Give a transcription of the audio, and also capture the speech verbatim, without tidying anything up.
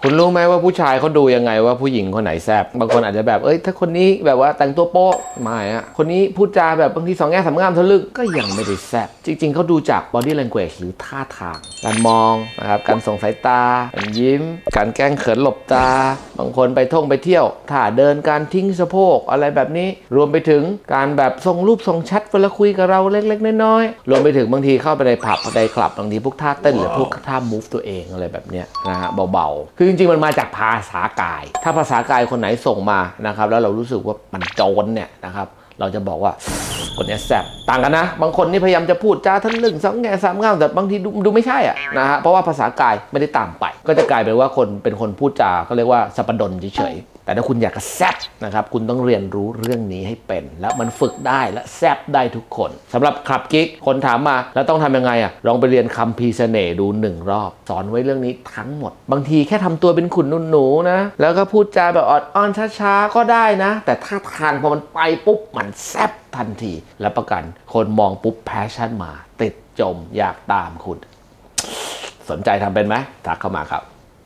คุณรู้ไหมว่าผู้ชายเขาดูยังไงว่าผู้หญิงคนไหนแซ่บบางคนอาจจะแบบเอ้ยถ้าคนนี้แบบว่าแต่งตัวโป๊ะไม่อะคนนี้พูดจาแบบบางทีสองแง่สามงามทะลึ่งก็ยังไม่ได้แซ่บจริงๆเขาดูจาก body language หรือท่าทางการมองนะครับการส่งสายตาการยิ้มการแกล้งเขินหลบตาบางคนไปท่องไปเที่ยวท่าเดินการทิ้งสะโพกอะไรแบบนี้รวมไปถึงการแบบส่งรูปส่งแชทเวลาคุยกับเราเล็กๆน้อยๆรวมไปถึงบางทีเข้าไปในผับในคลับบางทีพวกท่าเต้นหรือพวกท่า move ตัวเองอะไรแบบเนี้ยนะฮะเบาๆคือจริงๆมันมาจากภาษากายถ้าภาษากายคนไหนส่งมานะครับแล้วเรารู้สึกว่ามันโจรเนี่ยนะครับเราจะบอกว่าคนนี้แซ่บต่างกันนะบางคนนี่พยายามจะพูดจาทั้งหนึ่งสองแง่สามงามแต่บางทีดูดูไม่ใช่อ่ะนะฮะเพราะว่าภาษากายไม่ได้ตามไปก็จะกลายเป็นว่าคนเป็นคนพูดจาเขาเรียกว่าสัปดนเฉยๆแต่ถ้าคุณอยากจะแซ่บนะครับคุณต้องเรียนรู้เรื่องนี้ให้เป็นแล้วมันฝึกได้และแซ่บได้ทุกคนสำหรับคลับกิ๊กคนถามมาแล้วต้องทำยังไงอ่ะลองไปเรียนคัมภีร์เสน่ห์ดูหนึ่งรอบสอนไว้เรื่องนี้ทั้งหมดบางทีแค่ทำตัวเป็นขุนนุ่นหนูนะแล้วก็พูดจาแบบออดอ้อนช้าๆก็ได้นะแต่ถ้าทางพอมันไปปุ๊บมันแซ่บทันทีและประกันคนมองปุ๊บแพชชั่นมาติดจมอยากตามคุณสนใจทำเป็นไหมทักเข้ามาครับ